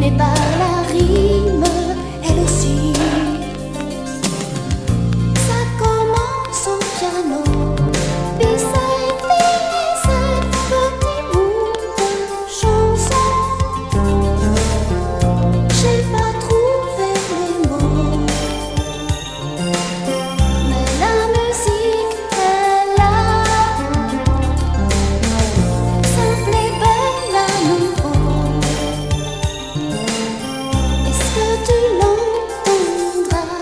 mais par la rime, elle aussi. Ça commence au piano, puis ça écrit ces petits bouts de chansons. J'ai pas trouvé les mots, mais la musique est là, simple et belle à nouveau. Est-ce que tu l'entendras?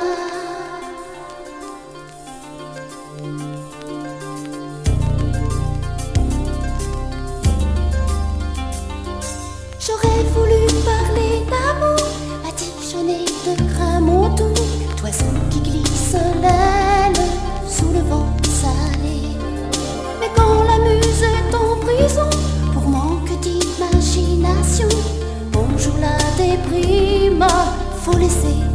J'aurais voulu parler d'amour, badigeonner de grains mon tour, d'oiseau qui glisse l'aile sous le vent salé. Mais quand la muse est en prison, pour manque d'imagination, bonjour la déprime, faut laisser